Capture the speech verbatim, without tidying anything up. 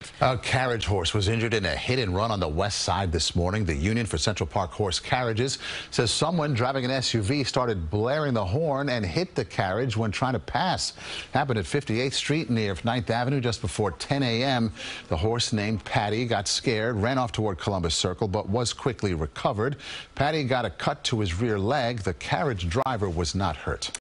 A carriage horse was injured in a hit and run on the west side this morning. The Union for Central Park Horse Carriages says someone driving an S U V started blaring the horn and hit the carriage when trying to pass. Happened at fifty-eighth Street near ninth Avenue just before ten A M The horse named Patty got scared, ran off toward Columbus Circle, but was quickly recovered. Patty got a cut to his rear leg. The carriage driver was not hurt.